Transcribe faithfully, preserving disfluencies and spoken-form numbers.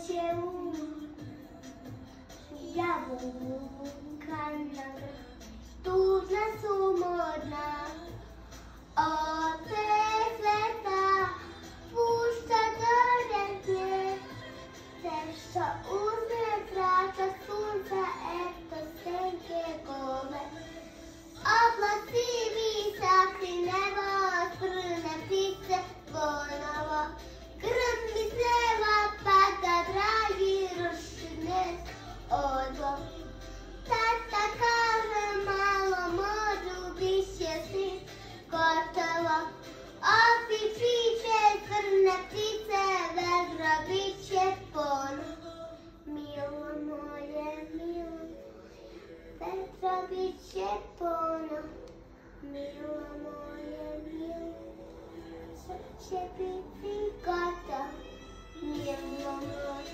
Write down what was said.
cię jabłka nagra, duża sumorna, owoce lata, puszcza do ręki, też co uzny tracza słońca, eto stękie głowy. Oblaci visoki, nebo sprune ptice ponovo, grmi seva pada, dragi rušine odlov. Tata kaže, malo modu biće svi gotovo, opet priče crne ptice, vedro biće ponovo. Milo moje, milo vedro biće ponovo, milo moje, milo, sve će biti gotovo, milo moje.